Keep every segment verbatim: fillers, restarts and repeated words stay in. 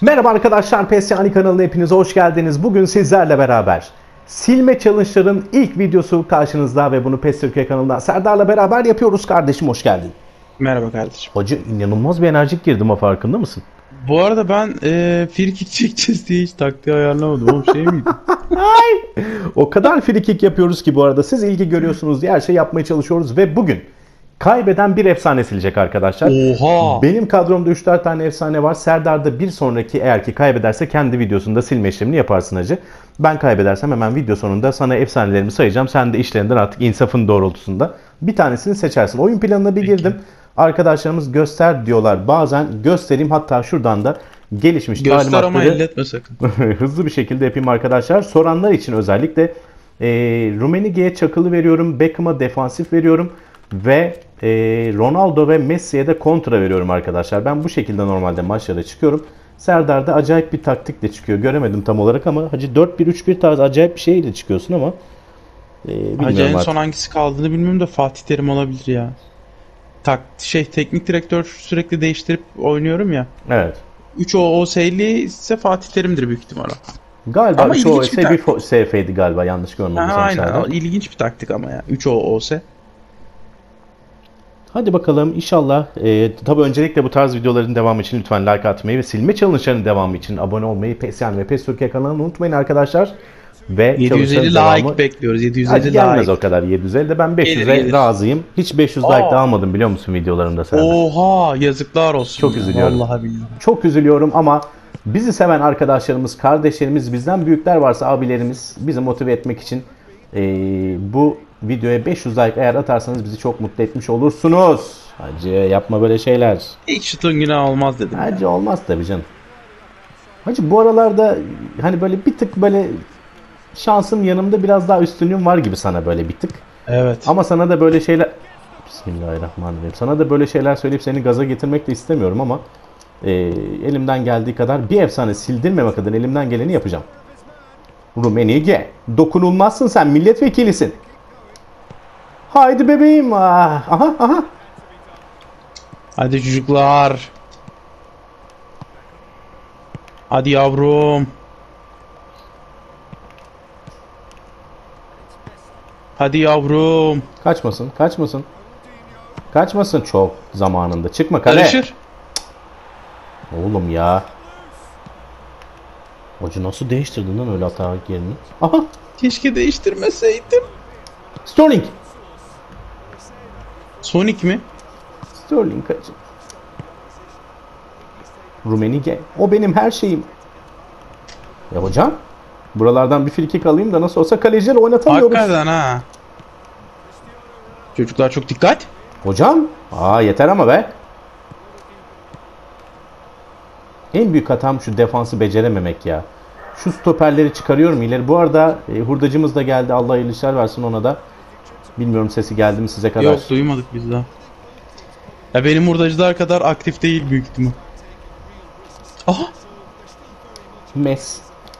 Merhaba arkadaşlar, PES Yani kanalına hepinize hoş geldiniz. Bugün sizlerle beraber silme challenge'ların ilk videosu karşınızda ve bunu PES Türkiye kanalından Serdar'la beraber yapıyoruz. Kardeşim hoş geldin. Merhaba kardeşim. Hacı inanılmaz bir enerjik girdim, o farkında mısın? Bu arada ben e, free kick çekeceğiz diye hiç taktiği ayarlamadım. Oğlum şey miydi? O kadar free kick yapıyoruz ki bu arada siz ilgi görüyorsunuz diye her şey yapmaya çalışıyoruz ve bugün kaybeden bir efsane silecek arkadaşlar. Oha! Benim kadromda üç dört tane efsane var. Serdar'da bir sonraki eğer ki kaybederse kendi videosunda silme işlemini yaparsın hacı. Ben kaybedersem hemen video sonunda sana efsanelerimi sayacağım. Sen de işlerinden artık insafın doğrultusunda bir tanesini seçersin. Oyun planına bir girdim. Arkadaşlarımız göster diyorlar. Bazen göstereyim, hatta şuradan da gelişmiş Göster talimatları ama elletme sakın. hızlı bir şekilde yapayım arkadaşlar. Soranlar için özellikle e, Rummenigge'ye çakılı veriyorum. Beckham'a defansif veriyorum. Ve e, Ronaldo ve Messi'ye de kontra veriyorum arkadaşlar. Ben bu şekilde normalde maçlara çıkıyorum. Serdar da acayip bir taktikle çıkıyor. Göremedim tam olarak ama hacı dört bir üç bir tarzı acayip bir şeyle çıkıyorsun ama e, bilmiyorum Hacı en artık. son hangisi kaldığını bilmiyorum da Fatih Terim olabilir ya. Tak şey teknik direktör sürekli değiştirip oynuyorum ya. Evet. üç O O S'li ise Fatih Terim'dir büyük ihtimal. Galiba Ama şu ilginç bir bir taktik. S F'ydi galiba, yanlış görmedim. Ha, aynen. O ilginç bir taktik ama ya. üç O O S. Hadi bakalım inşallah. Ee, tabii öncelikle bu tarz videoların devamı için lütfen like atmayı ve silme challenge'ların devamı için abone olmayı, PES Yani ve PES Türkiye kanalını unutmayın arkadaşlar. Ve yedi yüz elli challenge'ların like devamı... bekliyoruz. yedi yüz Hadi elli gelmez like. o kadar yedi yüz elli de ben beş yüze Gelir, gelir. razıyım. Hiç beş yüz like Aa. da almadım biliyor musun videolarımda Serdar? Oha, yazıklar olsun. Çok ya. üzülüyorum. Vallahi billahi. Çok üzülüyorum ama bizi seven arkadaşlarımız, kardeşlerimiz, bizden büyükler varsa abilerimiz bizi motive etmek için ee, bu videoya beş yüz like eğer atarsanız bizi çok mutlu etmiş olursunuz. Hacı yapma böyle şeyler. İlk şutun günah olmaz dedim. ya. Hacı olmaz tabii canım. Hacı bu aralarda hani böyle bir tık böyle şansım yanımda, biraz daha üstünlüğüm var gibi sana böyle bir tık. Evet. Ama sana da böyle şeyler... Bismillahirrahmanirrahim. Sana da böyle şeyler söyleyip seni gaza getirmek de istemiyorum ama e, elimden geldiği kadar bir efsane sildirmemek adına elimden geleni yapacağım. Rummenigge. Dokunulmazsın, sen milletvekilisin. Haydi bebeğim. Ah, aha aha. Hadi çocuklar. Hadi yavrum. Hadi yavrum. Kaçmasın, kaçmasın. Kaçmasın çok zamanında. Çıkma kale. Karışır. Oğlum ya. Hoca nasıl değiştirdin lan öyle hata yerini? Aha. Keşke değiştirmeseydim. Sterling. Sonic mi? Sterling kaçı. Rummenigge. O benim her şeyim. Ya hocam. Buralardan bir frikik alayım da nasıl olsa kalecileri oynatamıyoruz. Hakikaten ha. Çocuklar çok dikkat. Hocam. Aa yeter ama be. En büyük hatam şu defansı becerememek ya. Şu stoperleri çıkarıyorum ileri. Bu arada e, hurdacımız da geldi. Allah hayırlı işler versin ona da. Bilmiyorum sesi geldi mi size kadar. Yok, duymadık biz daha. Ya benim hurdacılar kadar aktif değil büyük ihtimal. Aha. Mes.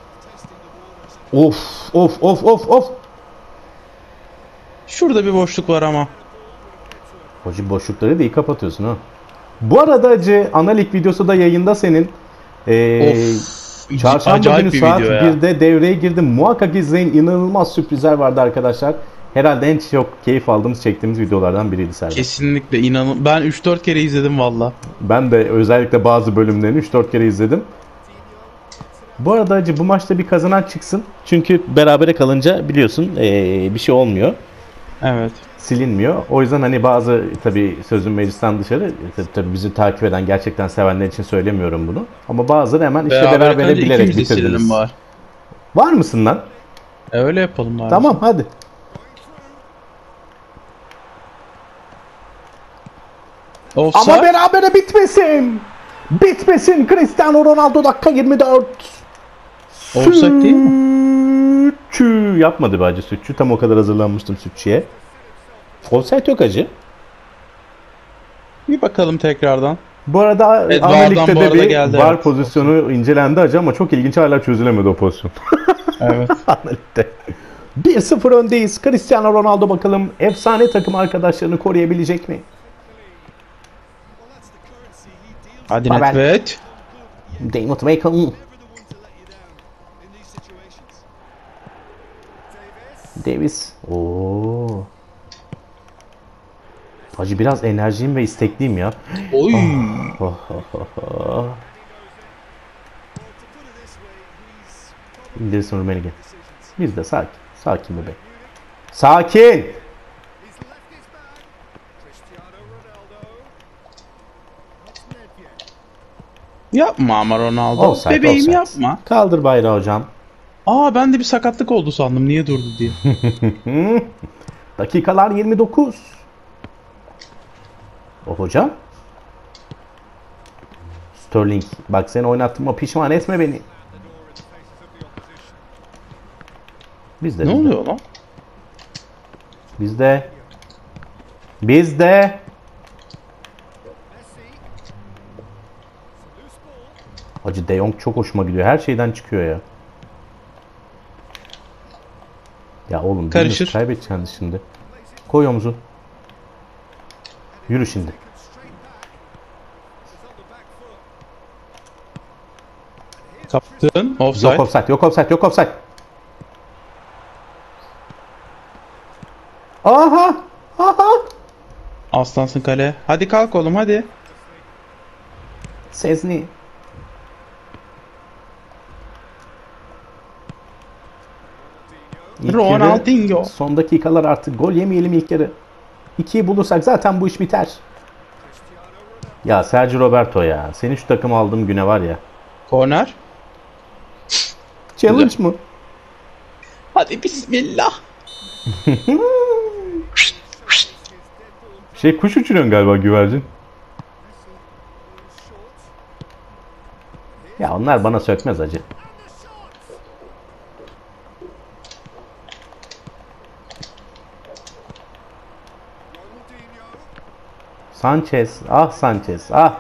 Of of of of of. Şurada bir boşluk var ama. Hoca boşlukları da iyi kapatıyorsun ha. Bu arada acı analik videosu da yayında senin. Ee, Of. Çarşamba Acayip günü bir saat video ya. birde devreye girdim. Muhakkak izleyin. İnanılmaz sürprizler vardı arkadaşlar. Herhalde en çok keyif aldığımız, çektiğimiz videolardan biriydi Serdar. Kesinlikle inanın. Ben üç dört kere izledim valla. Ben de özellikle bazı bölümlerini üç dört kere izledim. Bu arada acı bu maçta bir kazanan çıksın. Çünkü berabere kalınca biliyorsun ee, bir şey olmuyor. Evet. Silinmiyor. O yüzden hani bazı tabii sözün meclisten dışarı tabii, tabii bizi takip eden, gerçekten sevenler için söylemiyorum bunu. Ama bazıları hemen işte Beraber berabere kalınca bilerek ikimiz de bitirdiniz. silelim var. Var mısın lan? E öyle yapalım bari. Tamam hadi. Offside. Ama berabere bitmesin. Bitmesin. Cristiano Ronaldo dakika yirmi dört. Offside değil mi? Sütçü. Yapmadı be acı sütçü. Tam o kadar hazırlanmıştım sütçüye. Offside yok acı. Bir bakalım tekrardan. Bu arada Evet, Amerika'da vardan bu arada bir geldi, var evet. pozisyonu incelendi acı ama çok ilginç, hala çözülemedi o pozisyon. Evet. Analik'te. bir sıfır öndeyiz. Cristiano Ronaldo bakalım efsane takım arkadaşlarını koruyabilecek mi? Hadi Babel. Netvet. David Beckham. Davis. Oo. Hacı biraz enerjiyim ve istekliyim ya. Oy. Oh, oh, oh, oh. İndirsin Rumenige. Biz de sakin. Sakin bebek. Sakin. Yapma ama Ronaldo. Offside, Bebeğim offside. yapma. Kaldır bayrağı hocam. Aa ben de bir sakatlık oldu sandım. Niye durdu diye. Dakikalar yirmi dokuz. O hocam. Sterling. Bak seni oynattığıma pişman etme beni. Bizde. Ne bizde. oluyor lan? Bizde. Bizde. Hacı De Jong çok hoşuma gidiyor. Her şeyden çıkıyor ya. Ya oğlum Karışır. Karışır. Kaybedeceksin şimdi. Koy omuzu. Yürü şimdi. Kaptın. Offside. Yok offside, yok offside, yok offside. Aha! Aha! Aslansın kale. Hadi kalk oğlum hadi. Sezni. İlk yarı, Ronaldinho. son dakikalar artık gol yemeyelim ilk yarı. ikiyi bulursak zaten bu iş biter. Ya Sergio Roberto ya. Seni şu takıma aldığım güne var ya. Korner. Challenge mı? Hadi bismillah. Şey kuş uçuruyorsun galiba güvercin. Ya onlar bana sökmez acı. Sanchez. Ah Sanchez. Ah.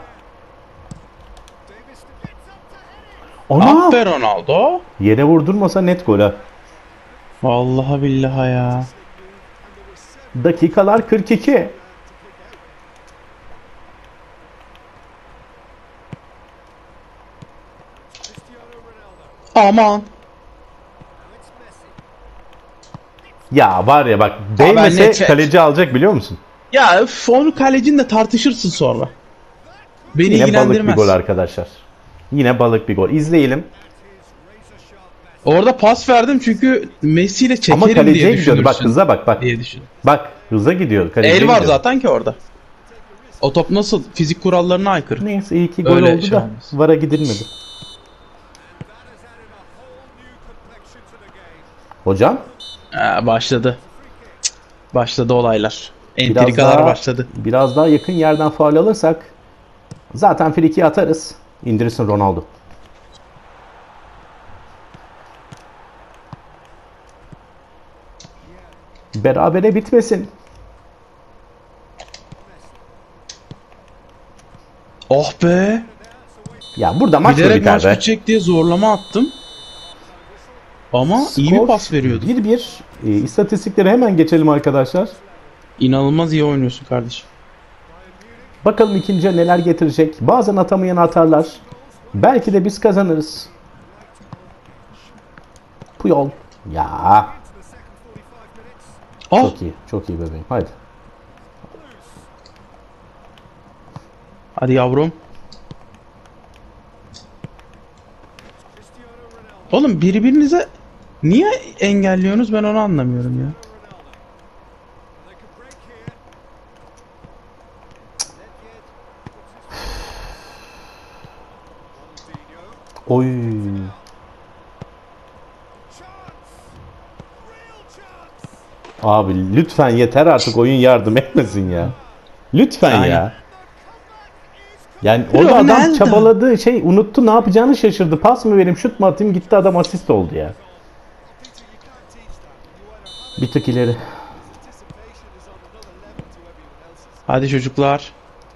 Ana! Ah be Ronaldo. Yere vurdurmasa net gol ha. Vallahi billahi ya. Dakikalar kırk iki. Aman. Ya var ya bak ben değmese net- kaleci alacak biliyor musun? Ya üf, onu kalecinle tartışırsın sonra. Beni Yine balık bir ilgilendirmez. gol arkadaşlar. Yine balık bir gol. İzleyelim. Orada pas verdim çünkü Messi ile Ama çekerim diye kaleciye gidiyordu. düşünürsün. Bak hıza bak bak. diye düşün. Bak hıza gidiyor. Kaleciye El var gidiyor. zaten ki orada. O top nasıl? Fizik kurallarına aykırı. Neyse iyi ki gol Öyle oldu şey da olmaz. vara gidilmedi. Hocam Ee, başladı. Cık, Başladı olaylar. biraz Entrikalar daha, başladı. biraz daha yakın yerden faul alırsak zaten friki atarız. İndirirsin Ronaldo. Berabere bitmesin. Oh be. Ya burada maç mı Bilerek biter maç be? bitecek diye zorlama attım. Ama iyi bir Skor pas veriyordu. bir bir. E, istatistikleri hemen geçelim arkadaşlar. İnanılmaz iyi oynuyorsun kardeşim. Bakalım ikinciye neler getirecek. Bazen atamayan atarlar. Belki de biz kazanırız. Puyol. Ya. Ah. Çok iyi. Çok iyi bebeğim. Haydi. Hadi yavrum. Oğlum birbirinize niye engelliyorsunuz ben onu anlamıyorum ya. Oy. Abi lütfen yeter artık oyun yardım etmesin ya. Lütfen Aynen. ya. Yani orada adam Ronaldo. çabaladığı şey unuttu ne yapacağını şaşırdı. Pas mı vereyim şut mu atayım gitti adam asist oldu ya. Bir tık ileri. Hadi çocuklar.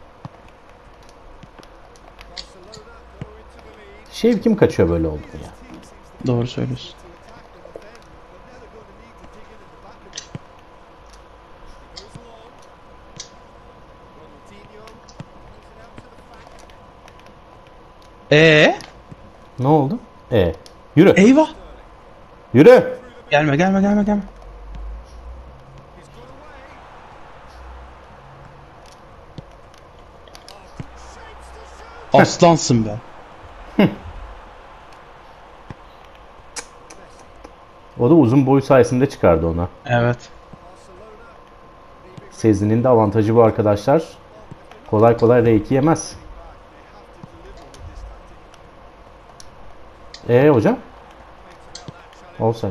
Şevkim kaçıyor böyle oldu ya. Doğru söylüyorsun. Ee? Ne oldu? E. Yürü. Eyvah. Yürü. Gelme gelme gelme gelme. Aslansın be. O da uzun boyu sayesinde çıkardı ona. Evet. Sezi'nin de avantajı bu arkadaşlar. Kolay kolay R iki yemez. Eee hocam? Offside.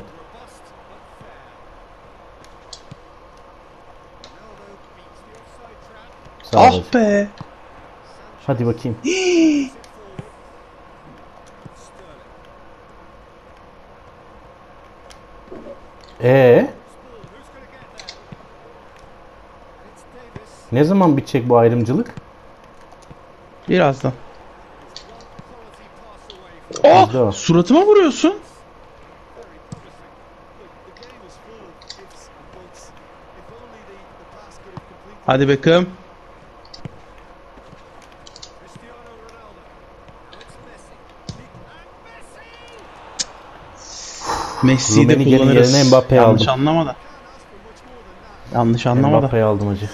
Sağ ol Ah hocam. be. Hadi bakayım. Ee? Ne zaman bitecek bu ayrımcılık? Birazdan. Bizde o. Oh! Suratıma vuruyorsun. Hadi Beckham. Messi'yi de Rummenigge'nin kullanırız. yerine Mbappe'yi Yanlış aldım. anlama da. Yanlış anlama da. Mbappe'yi aldım hacı.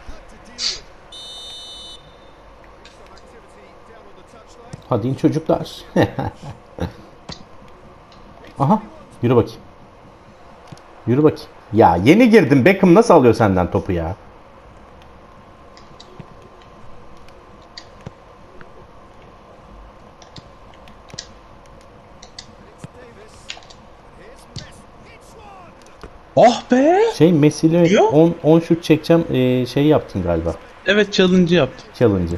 Hadi in çocuklar. Aha. Yürü bakayım. Yürü bakayım. Ya yeni girdim. Beckham nasıl alıyor senden topu ya? Oh be! Şey Messi ile Diyor. on on şut çekeceğim ee, şey yaptın galiba. Evet, challenge'ı yaptım. Challenge'ı.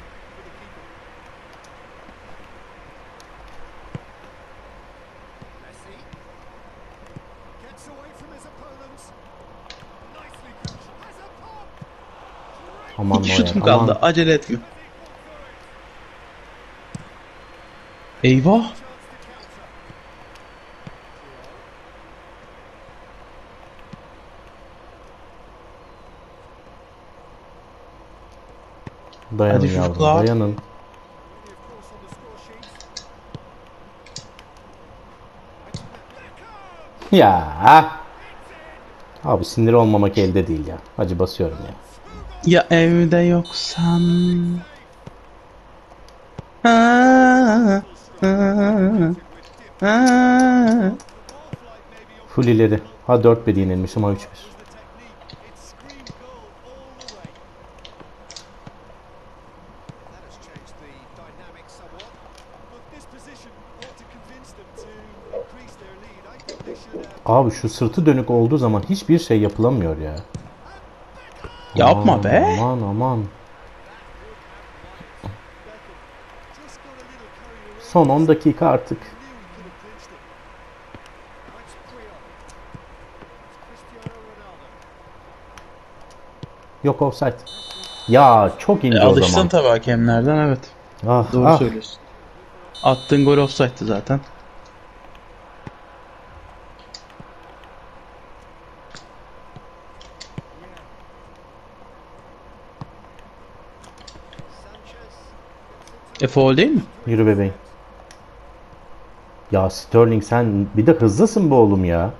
Aman İki Neuer, şutum aman. kaldı. Acele etme. Eyvah! Dayanın Hadi yavrum, çocuklar. dayanın. Ya. Abi sinir olmamak elde değil ya. Hacı basıyorum ya. Ya evde yoksan. Ha, ha, ha. Full ileri. Ha dört bir yenilmişim ha üç bir. Abi şu sırtı dönük olduğu zaman hiçbir şey yapılamıyor ya. Yapma Aman, be. Aman aman. Son on dakika artık. Yok offside. Ya çok ince E, o alıştın zaman. tabii hakemlerden, evet. Ah, Doğru ah. söylüyorsun. Attığın gol offside'tı zaten. E foul değil mi? Yürü bebeğim. Ya Sterling sen bir de hızlısın bu oğlum ya.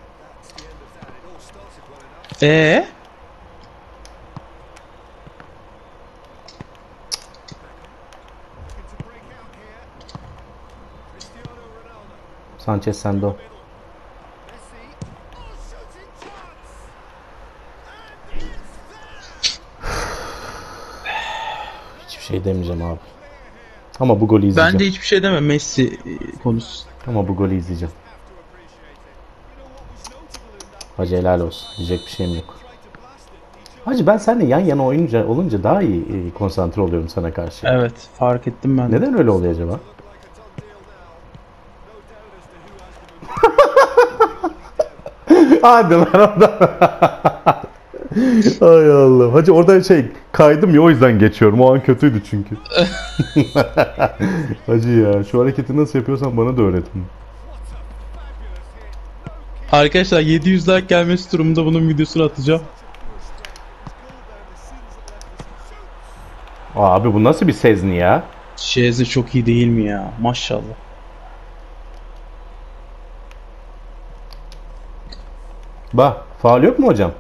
Ee? Sanchez sende o. Hiçbir şey demeyeceğim abi. Ama bu golü izleyeceğim. Bence hiçbir şey deme Messi e, konusu. Ama bu golü izleyeceğim. Hacı helal olsun. Diyecek bir şeyim yok. Hacı ben seninle yan yana oyunca olunca daha iyi e, konsantre oluyorum sana karşı. Evet, fark ettim ben de. Neden öyle oluyor acaba? Hadi lan orada. Ay Allah. Hacı orada şey kaydım ya o yüzden geçiyorum. O an kötüydü çünkü. Hacı ya şu hareketi nasıl yapıyorsan bana da öğretin. Arkadaşlar yedi yüz like gelmesi durumunda bunun videosunu atacağım. Abi bu nasıl bir sezni ya? Şeze çok iyi değil mi ya? Maşallah. Bah, faul yok mu hocam?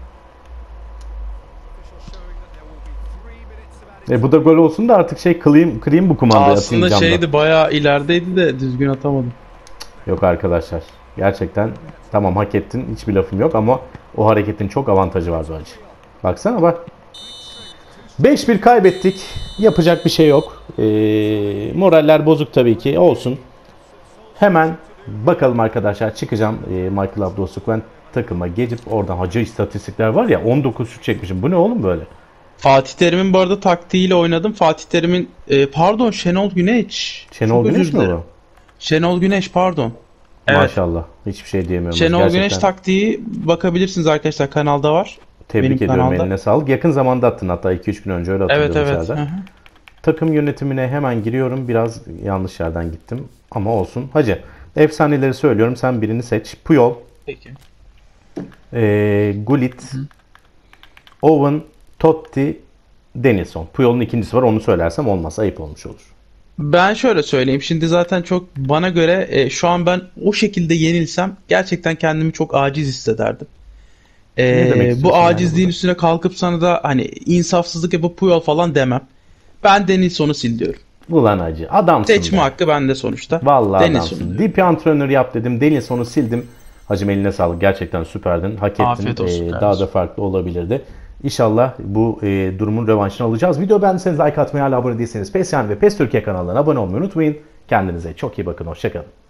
E bu da gol olsun da artık şey kılayım, kırayım bu kumandayı, atayım Aslında camdan. şeydi, bayağı ilerideydi de düzgün atamadım. Yok arkadaşlar. Gerçekten tamam, hak ettin. Hiçbir lafım yok ama o hareketin çok avantajı vardı hacı. Baksana bak. beş bir kaybettik. Yapacak bir şey yok. Ee, moraller bozuk tabii ki. Olsun. Hemen bakalım arkadaşlar. Çıkacağım e, Michael Abdolsuk. Ben takıma geçip oradan hacı istatistikler var ya, on dokuz şut çekmişim. Bu ne oğlum böyle? Fatih Terim'in bu arada taktiğiyle oynadım. Fatih Terim'in e, pardon, Şenol Güneş. Şenol Çok Güneş özür mi dilerim. bu? Şenol Güneş, pardon. Evet. Maşallah. Hiçbir şey diyemiyorum. Şenol Gerçekten Güneş taktiği bakabilirsiniz arkadaşlar, kanalda var. tebrik Benim ediyorum. kanalda. Eline sağlık. Yakın zamanda attın, hatta iki üç gün önce, öyle hatırlıyorum Evet evet. içeriden. Hı hı. Takım yönetimine hemen giriyorum. Biraz yanlış yerden gittim ama olsun. Hacı, efsaneleri söylüyorum. Sen birini seç. Puyol, Peki. ee, Gullit, Owen, Totti, Denilson. Puyol'un ikincisi var. Onu söylersem olmaz. Ayıp olmuş olur. Ben şöyle söyleyeyim. Şimdi zaten çok bana göre e, şu an ben o şekilde yenilsem gerçekten kendimi çok aciz hissederdim. Ne demek E, bu istiyorsun yani acizliğin burada? üstüne kalkıp sana da hani insafsızlık yapıp Puyol falan demem. Ben Denilson'u sil diyorum. Ulan hacı, adamsın Seçme be. hakkı bende sonuçta. Vallahi Denilson'u adamsın. diyorum. D P antrenör yap dedim. Denilson'u sildim. Hacım eline sağlık. Gerçekten süperdin. Hak ettin. Afiyet olsun Ee, daha kardeşim. da farklı olabilirdi. İnşallah bu e, durumun rövanşını alacağız. Video beğendiyseniz like atmayı, hala abone değilseniz PES yani ve PES Türkiye kanallarına abone olmayı unutmayın. Kendinize çok iyi bakın. Hoşçakalın.